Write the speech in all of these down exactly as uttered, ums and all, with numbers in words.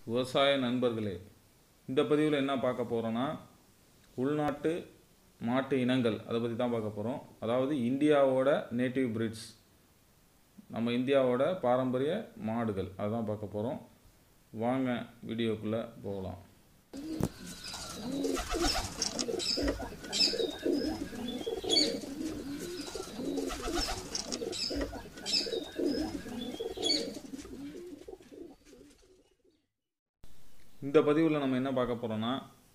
விவசாய நண்பர்களே, இந்த பதிவில் என்ன பார்க்க போகிறோன்னா, உள்நாட்டு மாட்டு இனங்கள் அதை பற்றி தான் பார்க்க போகிறோம். அதாவது இந்தியாவோட நேட்டிவ் பிரீட்ஸ், நம்ம இந்தியாவோட பாரம்பரிய மாடுகள் அதுதான் பார்க்க போகிறோம். வாங்க வீடியோக்குள்ளே போகலாம். இந்த பதிவில் நம்ம என்ன பார்க்க போகிறோன்னா,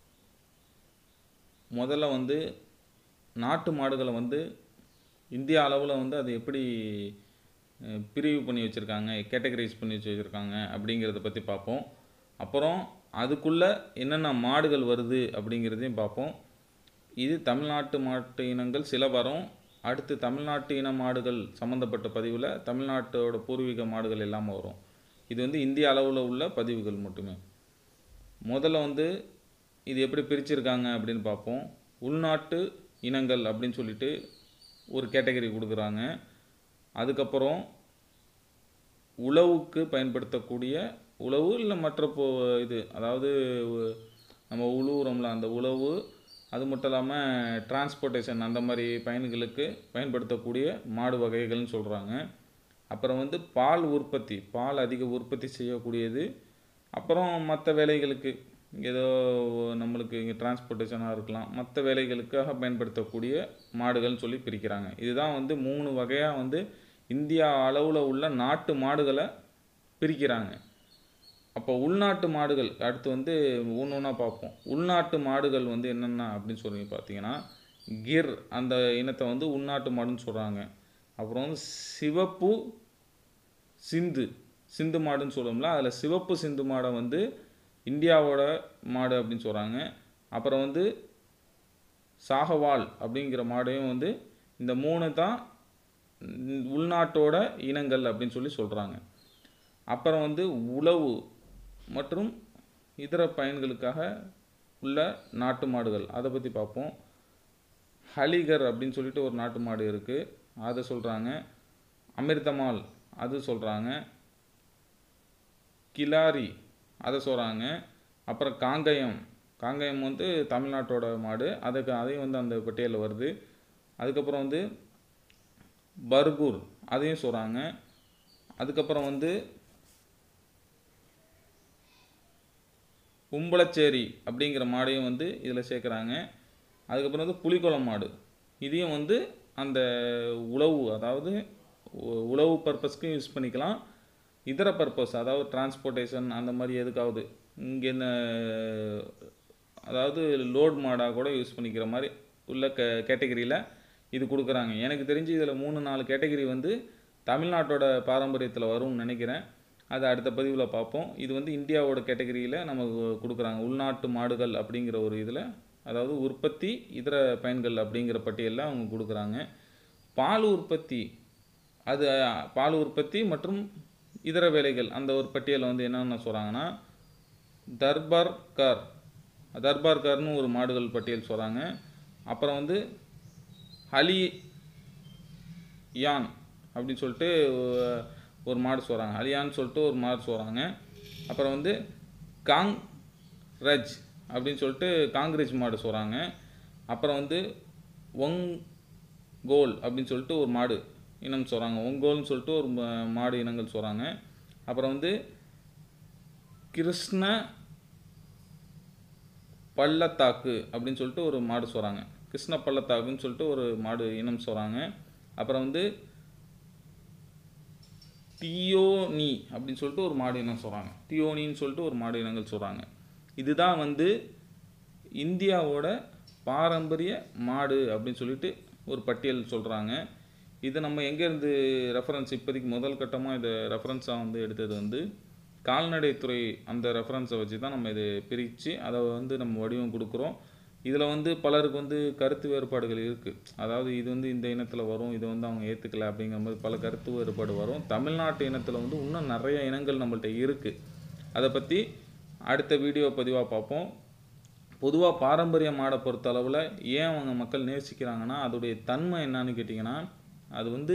முதல்ல வந்து நாட்டு மாடுகளை வந்து இந்தியா அளவில் வந்து அதை எப்படி பிரிவு பண்ணி வச்சுருக்காங்க, கேட்டகரைஸ் பண்ணி வச்சு வச்சுருக்காங்க அப்படிங்கிறத பற்றி பார்ப்போம். அப்புறம் அதுக்குள்ளே என்னென்ன மாடுகள் வருது அப்படிங்கிறதையும் பார்ப்போம். இது தமிழ்நாட்டு மாட்டு இனங்கள் சில வரும். அடுத்து தமிழ்நாட்டு இன மாடுகள் சம்மந்தப்பட்ட பதிவில் தமிழ்நாட்டோட பூர்வீக மாடுகள் எல்லாமே வரும். இது வந்து இந்திய அளவில் உள்ள பதிவுகள் மட்டுமே. முதல்ல வந்து இது எப்படி பிரிச்சிருக்காங்க அப்படின்னு பார்ப்போம். உள்நாட்டு இனங்கள் அப்படின்னு சொல்லிட்டு ஒரு கேட்டகரி கொடுக்குறாங்க. அதுக்கப்புறம் உழவுக்கு பயன்படுத்தக்கூடிய உழவு இல்லை மற்ற போ இது அதாவது நம்ம உழுவுறோம்ல அந்த உழவு, அது மட்டும் இல்லாமல் டிரான்ஸ்போர்ட்டேஷன் அந்த மாதிரி பயன்களுக்கு பயன்படுத்தக்கூடிய மாடு வகைகள்னு சொல்கிறாங்க. அப்புறம் வந்து பால் உற்பத்தி, பால் அதிக உற்பத்தி செய்யக்கூடியது. அப்புறம் மற்ற வேலைகளுக்கு ஏதோ நம்மளுக்கு இங்கே டிரான்ஸ்போர்ட்டேஷனாக இருக்கலாம், மற்ற வேலைகளுக்காக பயன்படுத்தக்கூடிய மாடுகள்னு சொல்லி பிரிக்கிறாங்க. இதுதான் வந்து மூணு வகையாக வந்து இந்தியா அளவில் உள்ள நாட்டு மாடுகளை பிரிக்கிறாங்க. அப்போ உள்நாட்டு மாடுகள் அடுத்து வந்து ஒன்று ஒன்றா பார்ப்போம். உள்நாட்டு மாடுகள் வந்து என்னென்ன அப்படின்னு சொல்லி பார்த்தீங்கன்னா, கிர் அந்த இனத்தை வந்து உள்நாட்டு மாடுன்னு சொல்கிறாங்க. அப்புறம் வந்து சிவப்பு சிந்து சிந்து மாடுன்னு சொல்லுவோம்ல, அதில் சிவப்பு சிந்து மாடை வந்து இந்தியாவோட மாடு அப்படின்னு சொல்கிறாங்க. அப்புறம் வந்து சாகவால் அப்படிங்கிற மாடையும் வந்து இந்த மூணு தான் உள்நாட்டோட இனங்கள் அப்படின்னு சொல்லி சொல்கிறாங்க. அப்புறம் வந்து உழவு மற்றும் இதர பயன்களுக்காக உள்ள நாட்டு மாடுகள் அதை பற்றி பார்ப்போம். ஹலிகர் அப்படின்னு சொல்லிட்டு ஒரு நாட்டு மாடு இருக்குது, அதை சொல்கிறாங்க. அமிர்தமால் அது சொல்கிறாங்க. கிலாரி அதை சொல்கிறாங்க. அப்புறம் காங்கயம், காங்கயம் வந்து தமிழ்நாட்டோட மாடு, அதுக்கு அதையும் வந்து அந்த பட்டியலில் வருது. அதுக்கப்புறம் வந்து பர்கூர் அதையும் சொல்கிறாங்க. அதுக்கப்புறம் வந்து கும்பலச்சேரி அப்படிங்கிற மாடையும் வந்து இதில் சேர்க்குறாங்க. அதுக்கப்புறம் வந்து புலிக்குளம் மாடு, இதையும் வந்து அந்த உழவு அதாவது உழவு பர்பஸ்க்கும் யூஸ் பண்ணிக்கலாம், இதர பர்பஸ் அதாவது டிரான்ஸ்போர்ட்டேஷன் அந்த மாதிரி எதுக்காவது இங்கே என்ன அதாவது லோட் மாடாக கூட யூஸ் பண்ணிக்கிற மாதிரி உள்ள க கேட்டகரியில் இது கொடுக்குறாங்க. எனக்கு தெரிஞ்சு இதில் மூணு நாலு கேட்டகரி வந்து தமிழ்நாட்டோட பாரம்பரியத்தில் வரும்னு நினைக்கிறேன். அதை அடுத்த பதிவில் பார்ப்போம். இது வந்து இந்தியாவோட கேட்டகரியில் நமக்கு கொடுக்குறாங்க. உள்நாட்டு மாடுகள் அப்படிங்கிற ஒரு இதில் அதாவது உற்பத்தி இதர பயன்கள் அப்படிங்கிற பட்டியலில் அவங்க கொடுக்குறாங்க. பால் உற்பத்தி, அது பால் உற்பத்தி மற்றும் இதர வேலைகள் அந்த ஒரு பட்டியலில் வந்து என்னென்ன சொல்கிறாங்கன்னா, தர்பார்கர் தர்பார்கர்னு ஒரு மாடுகள் பட்டியல் சொல்கிறாங்க. அப்புறம் வந்து ஹலியான் அப்படின்னு சொல்லிட்டு ஒரு மாடு சொல்கிறாங்க, ஹலியான்னு சொல்லிட்டு ஒரு மாடு சொல்கிறாங்க. அப்புறம் வந்து காங்ரஜ் அப்படின்னு சொல்லிட்டு காங்கிரேஜ் மாடு சொல்கிறாங்க. அப்புறம் வந்து ஒங்கோல் அப்படின்னு சொல்லிட்டு ஒரு மாடு இனம் சொல்கிறாங்க, ஒங்கோல்னு சொல்லிட்டு ஒரு மாடு இனங்கள் சொல்கிறாங்க. அப்புறம் வந்து கிருஷ்ண பள்ளத்தாக்கு அப்படின்னு சொல்லிட்டு ஒரு மாடு சொல்கிறாங்க, கிருஷ்ண பள்ளத்தாக்குன்னு சொல்லிட்டு ஒரு மாடு இனம் சொல்கிறாங்க. அப்புறம் வந்து தியோனி அப்படின்னு சொல்லிட்டு ஒரு மாடு இனம் சொல்கிறாங்க, தியோனின்னு சொல்லிட்டு ஒரு மாடு இனங்கள் சொல்கிறாங்க. இதுதான் வந்து இந்தியாவோட பாரம்பரிய மாடு அப்படின்னு சொல்லிட்டு ஒரு பட்டியல் சொல்கிறாங்க. இதை நம்ம எங்கேருந்து ரெஃபரன்ஸ் இப்போதைக்கு முதல் கட்டமாக இதை ரெஃபரன்ஸாக வந்து எடுத்தது வந்து கால்நடைத்துறை, அந்த ரெஃபரன்ஸை வச்சு தான் நம்ம இதை பிரித்து அதை வந்து நம்ம வடிவம் கொடுக்குறோம். இதில் வந்து பலருக்கு வந்து கருத்து வேறுபாடுகள் இருக்குது. அதாவது இது வந்து இந்த இனத்தில் வரும், இதை வந்து அவங்க ஏற்றுக்கலை அப்படிங்கிற மாதிரி பல கருத்து வேறுபாடு வரும். தமிழ்நாட்டு இனத்தில் வந்து இன்னும் நிறைய இனங்கள் நம்மள்கிட்ட இருக்குது. அதை பற்றி அடுத்த வீடியோ பதிவாக பார்ப்போம். பொதுவாக பாரம்பரிய மாடை பொறுத்த அளவில் ஏன் அவங்க மக்கள் நேசிக்கிறாங்கன்னா, அதோடைய தன்மை என்னன்னு கேட்டிங்கன்னா, அது வந்து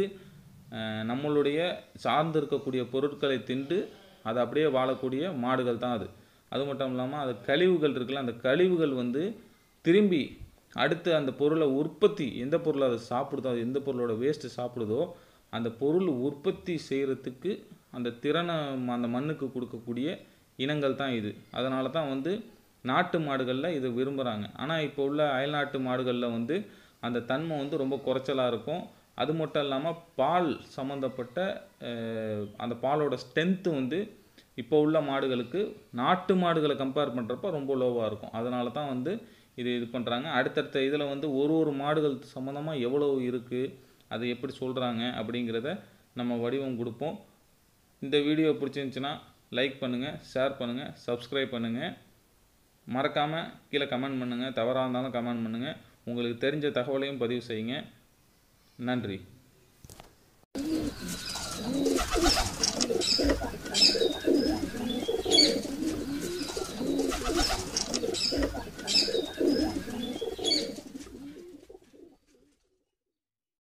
நம்மளுடைய சார்ந்து இருக்கக்கூடிய பொருட்களை தின்று அது அப்படியே வாழக்கூடிய மாடுகள் தான் அது. அது மட்டும் இல்லாமல் அது கழிவுகள் இருக்குல்ல, அந்த கழிவுகள் வந்து திரும்பி அடுத்து அந்த பொருளை உற்பத்தி எந்த பொருளை அதை சாப்பிடுதோ, அது எந்த பொருளோட வேஸ்ட்டு சாப்பிடுதோ அந்த பொருள் உற்பத்தி செய்கிறதுக்கு அந்த திறனை அந்த மண்ணுக்கு கொடுக்கக்கூடிய இனங்கள் தான் இது. அதனால தான் வந்து நாட்டு மாடுகளில் இதை விரும்புகிறாங்க. ஆனால் இப்போ உள்ள அயல்நாட்டு மாடுகளில் வந்து அந்த தன்மை வந்து ரொம்ப குறைச்சலாக இருக்கும். அது மட்டும் இல்லாமல் பால் சம்மந்தப்பட்ட அந்த பாலோட ஸ்ட்ரென்த்து வந்து இப்போ உள்ள மாடுகளுக்கு நாட்டு மாடுகளை கம்பேர் பண்ணுறப்ப ரொம்ப லோவாக இருக்கும். அதனால தான் வந்து இது இது பண்ணுறாங்க. அடுத்தடுத்த இதில் வந்து ஒரு ஒரு மாடுகள் சம்மந்தமாக எவ்வளோ இருக்குது, அது எப்படி சொல்கிறாங்க அப்படிங்கிறத நம்ம வடிவம் கொடுப்போம். இந்த வீடியோ பிடிச்சிருந்துச்சின்னா லைக் பண்ணுங்கள், ஷேர் பண்ணுங்கள், சப்ஸ்கிரைப் பண்ணுங்கள். மறக்காமல் கீழே கமெண்ட் பண்ணுங்கள். தவறாக இருந்தாலும் கமெண்ட் பண்ணுங்கள். உங்களுக்கு தெரிஞ்ச தகவலையும் பதிவு செய்யுங்க. நன்றி.